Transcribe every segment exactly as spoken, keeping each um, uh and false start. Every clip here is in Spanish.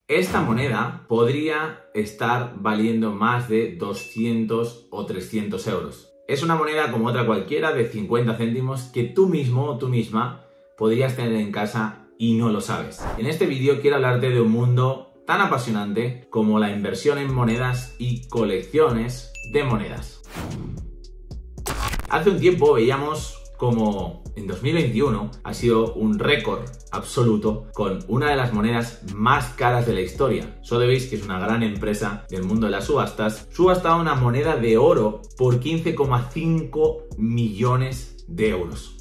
Esta moneda podría estar valiendo más de doscientos o trescientos euros. Es una moneda como otra cualquiera de cincuenta céntimos que tú mismo o tú misma podrías tener en casa y no lo sabes. En este vídeo quiero hablarte de un mundo tan apasionante como la inversión en monedas y colecciones de monedas. Hace un tiempo veíamos como en dos mil veintiuno ha sido un récord absoluto con una de las monedas más caras de la historia. Sotheby's, que es una gran empresa del mundo de las subastas, subastaba una moneda de oro por quince coma cinco millones de euros.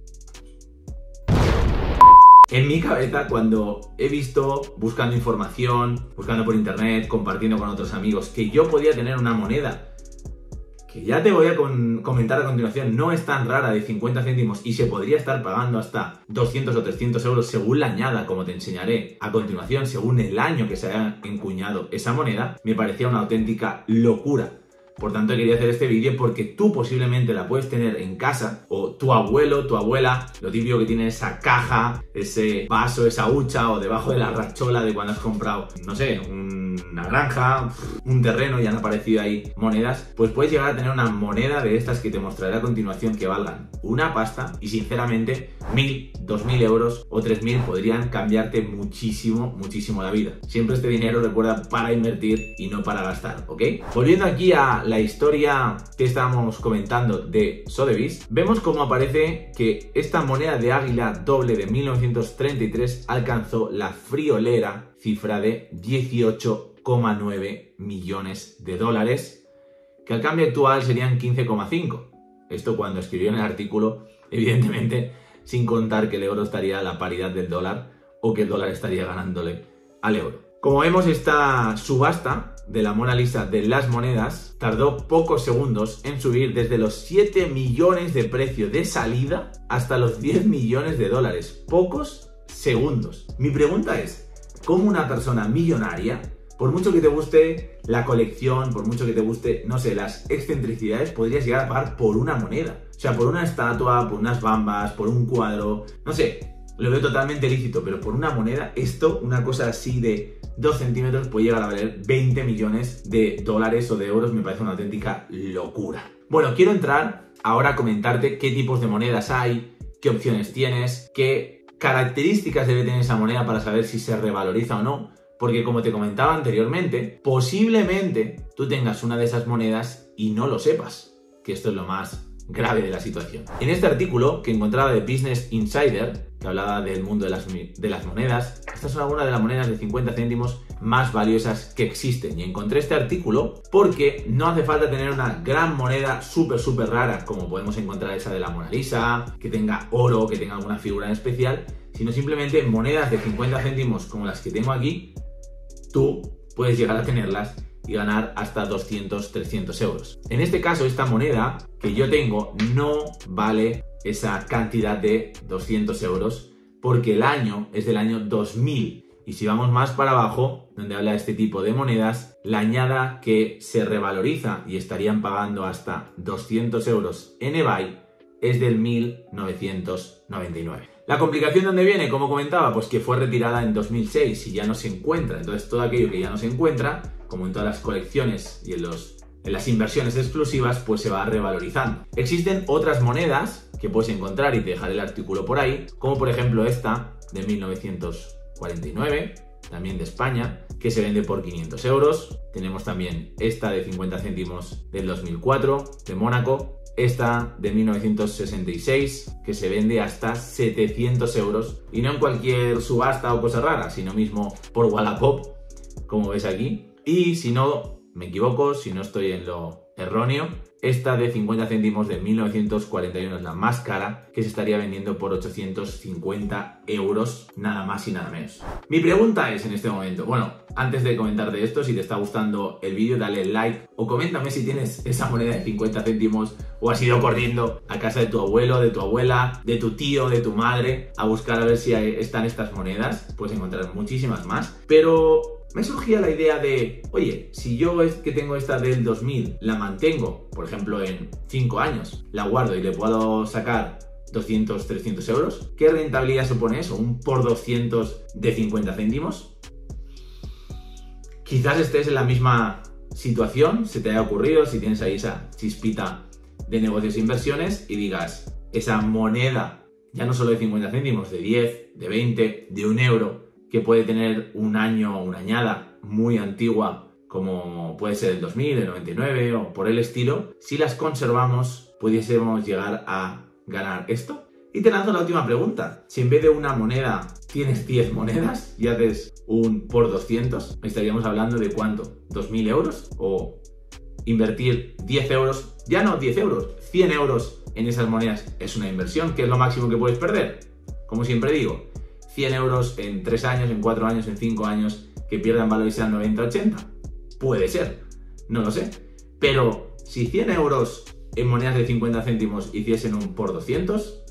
En mi cabeza, cuando he visto, buscando información, buscando por internet, compartiendo con otros amigos, que yo podía tener una moneda que ya te voy a con comentar a continuación, no es tan rara, de cincuenta céntimos, y se podría estar pagando hasta doscientos o trescientos euros según la añada, como te enseñaré a continuación, según el año que se haya encuñado esa moneda, me parecía una auténtica locura. Por tanto, quería hacer este vídeo porque tú posiblemente la puedes tener en casa, o tu abuelo, tu abuela, lo típico que tiene esa caja, ese vaso, esa hucha, o debajo de la rachola de cuando has comprado, no sé, una granja, un terreno y han aparecido ahí monedas, pues puedes llegar a tener una moneda de estas que te mostraré a continuación que valgan una pasta y sinceramente mil, dos mil euros o tres mil podrían cambiarte muchísimo, muchísimo la vida. Siempre este dinero, recuerda, para invertir y no para gastar, ¿ok? Volviendo aquí a la historia que estábamos comentando de Sotheby's, vemos cómo aparece que esta moneda de águila doble de mil novecientos treinta y tres alcanzó la friolera cifra de dieciocho coma nueve millones de dólares, que al cambio actual serían quince coma cinco. Esto cuando escribió en el artículo, evidentemente, sin contar que el euro estaría a la paridad del dólar o que el dólar estaría ganándole al euro. Como vemos, esta subasta de la Mona Lisa de las monedas tardó pocos segundos en subir desde los siete millones de precio de salida hasta los diez millones de dólares. Pocos segundos. Mi pregunta es, ¿cómo una persona millonaria, por mucho que te guste la colección, por mucho que te guste, no sé, las excentricidades, podrías llegar a pagar por una moneda? O sea, por una estatua, por unas bambas, por un cuadro, no sé, lo veo totalmente lícito, pero por una moneda, esto, una cosa así de dos centímetros, puede llegar a valer veinte millones de dólares o de euros, me parece una auténtica locura. Bueno, quiero entrar ahora a comentarte qué tipos de monedas hay, qué opciones tienes, qué características debe tener esa moneda para saber si se revaloriza o no, porque como te comentaba anteriormente, posiblemente tú tengas una de esas monedas y no lo sepas, que esto es lo más grave de la situación. En este artículo que encontraba de Business Insider, que hablaba del mundo de las, de las monedas, estas son algunas de las monedas de cincuenta céntimos más valiosas que existen. Y encontré este artículo porque no hace falta tener una gran moneda súper, súper rara, como podemos encontrar esa de la Mona Lisa, que tenga oro, que tenga alguna figura en especial, sino simplemente monedas de cincuenta céntimos como las que tengo aquí, tú puedes llegar a tenerlas y ganar hasta doscientos, trescientos euros. En este caso, esta moneda que yo tengo no vale esa cantidad de doscientos euros porque el año es del año dos mil. Y si vamos más para abajo, donde habla de este tipo de monedas, la añada que se revaloriza y estarían pagando hasta doscientos euros en eBay es del mil novecientos noventa y nueve. La complicación, ¿dónde viene? Como comentaba, pues que fue retirada en dos mil seis y ya no se encuentra. Entonces todo aquello que ya no se encuentra, como en todas las colecciones y en, los, en las inversiones exclusivas, pues se va revalorizando. Existen otras monedas que puedes encontrar y te dejaré el artículo por ahí, como por ejemplo esta de mil novecientos cuarenta y nueve, también de España, que se vende por quinientos euros. Tenemos también esta de cincuenta céntimos del dos mil cuatro, de Mónaco. Esta de mil novecientos sesenta y seis, que se vende hasta setecientos euros, y no en cualquier subasta o cosa rara, sino mismo por Wallapop, como ves aquí. Y si no me equivoco, si no estoy en lo erróneo, esta de cincuenta céntimos de mil novecientos cuarenta y uno es la más cara, que se estaría vendiendo por ochocientos cincuenta euros, nada más y nada menos. Mi pregunta es en este momento, bueno, antes de comentarte esto, si te está gustando el vídeo, dale like o coméntame si tienes esa moneda de cincuenta céntimos o has ido corriendo a casa de tu abuelo, de tu abuela, de tu tío, de tu madre a buscar a ver si están estas monedas. Puedes encontrar muchísimas más, pero me surgía la idea de, oye, si yo es que tengo esta del dos mil, la mantengo, por ejemplo, en cinco años, la guardo y le puedo sacar doscientos, trescientos euros, ¿qué rentabilidad supone eso? ¿Un por doscientos de cincuenta céntimos? quizás estés en la misma situación, se te haya ocurrido, si tienes ahí esa chispita de negocios e inversiones y digas, esa moneda, ya no solo de cincuenta céntimos, de diez, de veinte, de un euro, que puede tener un año o una añada muy antigua, como puede ser el dos mil, el noventa y nueve o por el estilo, si las conservamos, pudiésemos llegar a ganar esto. Y te lanzo la última pregunta. Si en vez de una moneda tienes diez monedas y haces un por doscientos, estaríamos hablando de ¿cuánto? ¿dos mil euros? O invertir diez euros, ya no diez euros, cien euros en esas monedas es una inversión, que es lo máximo que puedes perder. Como siempre digo, cien euros en tres años, en cuatro años, en cinco años, que pierdan valor y sean noventa, ochenta. Puede ser, no lo sé. Pero si cien euros en monedas de cincuenta céntimos hiciesen un por doscientos,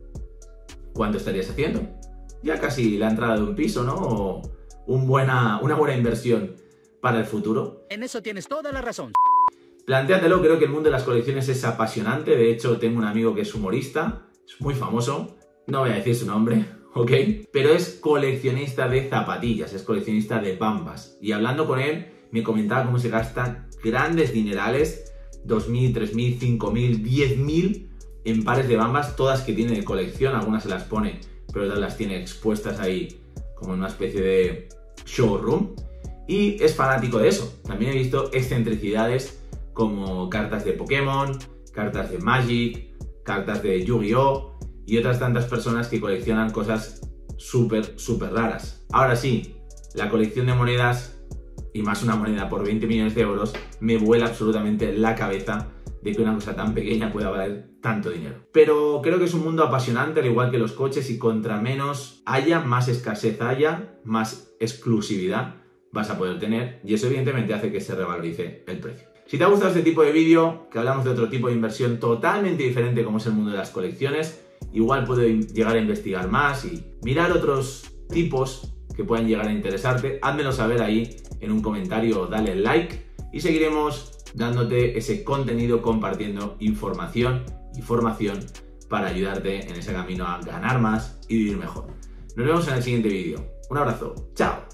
¿cuánto estarías haciendo? Ya casi la entrada de un piso, ¿no? O un buena, una buena inversión para el futuro. En eso tienes toda la razón. Plantéatelo, creo que el mundo de las colecciones es apasionante. De hecho, tengo un amigo que es humorista, es muy famoso, no voy a decir su nombre, ¿ok? Pero es coleccionista de zapatillas, es coleccionista de Bambas. Y hablando con él, me comentaba cómo se gastan grandes dinerales, dos mil, tres mil, cinco mil, diez mil en pares de Bambas, todas que tiene de colección, algunas se las pone, pero otras las tiene expuestas ahí como en una especie de showroom. Y es fanático de eso. También he visto excentricidades como cartas de Pokémon, cartas de Magic, cartas de Yu-Gi-Oh! Y otras tantas personas que coleccionan cosas súper, súper raras. Ahora sí, la colección de monedas, y más una moneda por veinte millones de euros, me vuela absolutamente la cabeza de que una cosa tan pequeña pueda valer tanto dinero. Pero creo que es un mundo apasionante, al igual que los coches, y contra menos haya, más escasez haya, más exclusividad vas a poder tener, y eso evidentemente hace que se revalorice el precio. Si te ha gustado este tipo de vídeo, que hablamos de otro tipo de inversión totalmente diferente como es el mundo de las colecciones, igual puedo llegar a investigar más y mirar otros tipos que puedan llegar a interesarte, házmelo saber ahí en un comentario o dale like y seguiremos dándote ese contenido, compartiendo información y formación para ayudarte en ese camino a ganar más y vivir mejor. Nos vemos en el siguiente vídeo. Un abrazo. ¡Chao!